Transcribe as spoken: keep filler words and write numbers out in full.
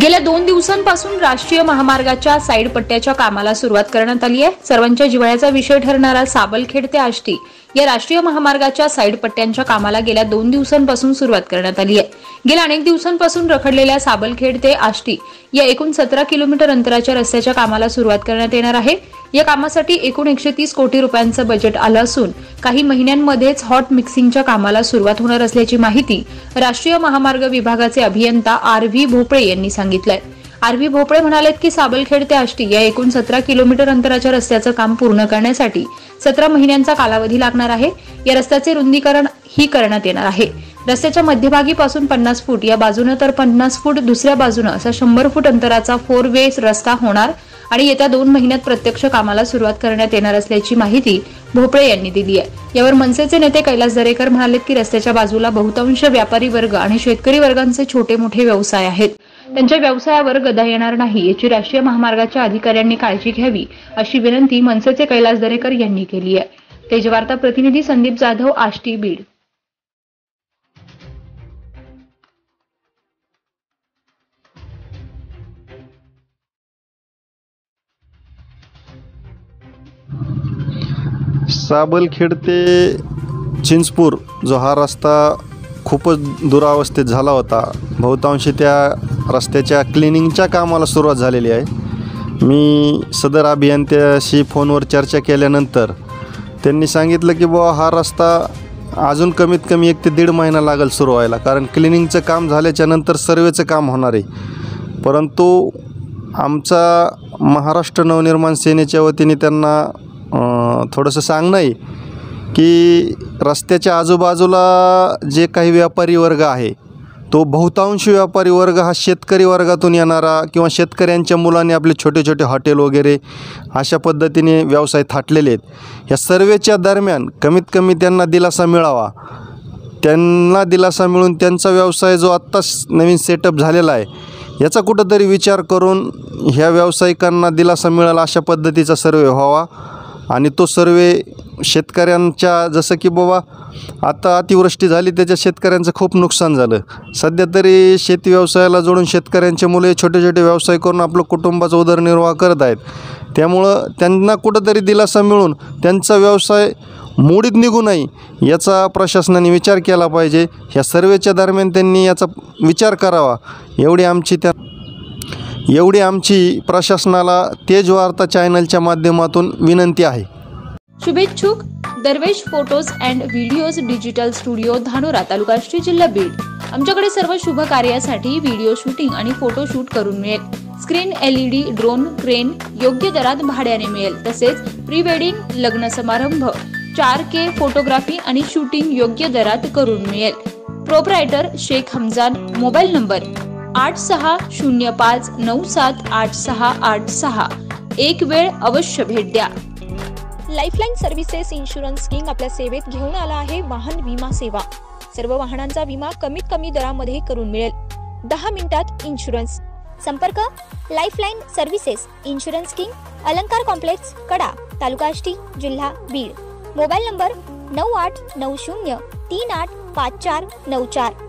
गेल्या दोन दिवसांपासून राष्ट्रीय महामार्गाच्या साईड पट्ट्याच्या कामाला सुरुवात करण्यात आली आहे। सर्वांच्या जिव्हाळ्याचा विषय ठरणारा साबलखेड ते आष्टी या राष्ट्रीय महामार्गाच्या साईड पट्ट्यांच्या कामाला गेल्या दोन दिवसांपासून सुरुवात करण्यात आली आहे। गेल्या अनेक दिवसांपासून रखडलेल्या साबलखेड ते आष्टी या एकूण सतरा किलोमीटर अंतराच्या रस्त्याच्या कामाला सुरुवात करण्यात येणार आहे। या कामासाठी एकूण एकशे तीस कोटी रुपयांचं बजेट आलं असून काही महिन्यांमध्येच हॉट मिक्सिंगच्या कामाला सुरुवात होणार असल्याची माहिती राष्ट्रीय महामार्ग विभागाचे अभियंता आर व्ही भोपळे यांनी सांगितलंय। आर व्ही भोपळे म्हणालेत की साबलखेड ते आष्टी या एकूण सतरा किलोमीटर अंतराच्या रस्त्याचं काम पूर्ण करण्यासाठी सतरा महिन्यांचा कालावधी लागणार आहे। या रस्त्याचे रुंदीकरण ही करण्यात येणार आहे। रस्त्याच्या मध्यभागीपासून पन्नास फूट या बाजूने तर पन्नास फूट दुसऱ्या बाजूने असा शंभर फूट अंतराचा फोर वे रस्ता होणार आणि येत्या दोन महिन्यात प्रत्यक्ष कामाला सुरुवात करण्यात येणार असल्याची माहिती भोपळे यांनी दिली आहे। यावर मनसेचे नेते कैलास दरेकर म्हणालेत की रस्त्याच्या बाजूला बहुतांश व्यापारी वर्ग आणि शेतकरी वर्गांचे छोटे मोठे व्यवसाय आहेत। त्यांच्या व्यवसायावर गदा येणार नाही याची राष्ट्रीय महामार्गाच्या अधिकाऱ्यांनी काळजी घ्यावी अशी विनंती मनसेचे कैलास दरेकर यांनी केली आहे। तेजवार्ता प्रतिनिधी संदीप जाधव, आष्टी, बीड। साबलखेड ते चिंचपूर जो हा रस्ता खूपच दुरावस्थेत झाला होता। बहुतांशी त्या रस्त्याच्या क्लिनिंगच्या कामाला सुरुवात झालेली आहे। मी सदर अभियंत्याशी फोनवर चर्चा केल्यानंतर त्यांनी सांगितलं की बुवा हा रस्ता अजून कमीत कमी एक ते दीड महिना लागेल सुरू व्हायला, कारण क्लिनिंगचं काम झाल्याच्या नंतर सर्वेचं काम होणार आहे। परंतु आमचा महाराष्ट्र नवनिर्माण सेनेच्या वतीने त्यांना थोडंसं सांगणं आहे की रस्त्याच्या आजूबाजूला जे काही व्यापारी वर्ग आहे तो बहुतांश व्यापारी वर्ग हा शेतकरी वर्गातून येणारा किंवा शेतकऱ्यांच्या मुलांनी आपले छोटे छोटे हॉटेल वगैरे अशा पद्धतीने व्यवसाय थाटलेले आहेत। या सर्वेच्या दरम्यान कमीत कमी त्यांना दिलासा मिळावा, त्यांना दिलासा मिळून त्यांचा व्यवसाय जो आत्ताच नवीन सेटअप झालेला आहे याचा कुठंतरी विचार करून ह्या व्यावसायिकांना दिलासा मिळाला अशा पद्धतीचा सर्वे व्हावा आणि तो सर्वे शेतकऱ्यांच्या, जसं की बाबा आता अतिवृष्टी झाली त्याच्या शेतकऱ्यांचं खूप नुकसान झालं। सध्या तरी शेती व्यवसायाला जोडून शेतकऱ्यांचे मुले छोटे छोटे व्यवसाय करून आपलं कुटुंबाचा उदरनिर्वाह करत आहेत। त्यामुळं त्यांना कुठंतरी दिलासा मिळून त्यांचा व्यवसाय मोडीत निघू नये याचा प्रशासनाने विचार केला पाहिजे। ह्या सर्वेच्या दरम्यान त्यांनी याचा विचार करावा एवढी आमची त्या एवढी आमची प्रशासनाला तेजवार्ता चॅनलच्या माध्यमातून विनंती आहे। शुभेच्छुक Darvesh photos and videos digital studio, Dhanora, taluka Ashti, जिल्हा बीड। आमच्याकडे सर्व शुभ कार्यासाठी व्हिडिओ शूटिंग आणि फोटो शूट करून मिळेल। स्क्रीन, एलईडी, ड्रोन, क्रेन योग्य दरात भाड्याने मिळेल। तसेच प्री वेडिंग, लग्न समारंभ, चार के फोटोग्राफी आणि शूटिंग योग्य दरात करून मिळेल। Proprietor Shaikh Hamjan. Mobile number आठ सहा शून्य पाच नऊ सात आठ सहा आठ सहा। एक वेळ अवश्य भेट द्या। लाईफलाईन सर्व्हिसेस इन्शुरन्स किंग आपल्या सेवेत घेऊन आला आहे वाहन विमा सेवा। सर्व वाहनांचा विमा कमीत कमी दरामध्ये करून मिळेल। दहा मिनिटात इन्शुरन्स। संपर्क lifeline services insurance king, Alankar complex, Kada, taluka Ashti, जिल्हा बीड। मोबाईल नंबर नऊ आठ नऊ शून्य तीन आठ पाच चार नऊ चार।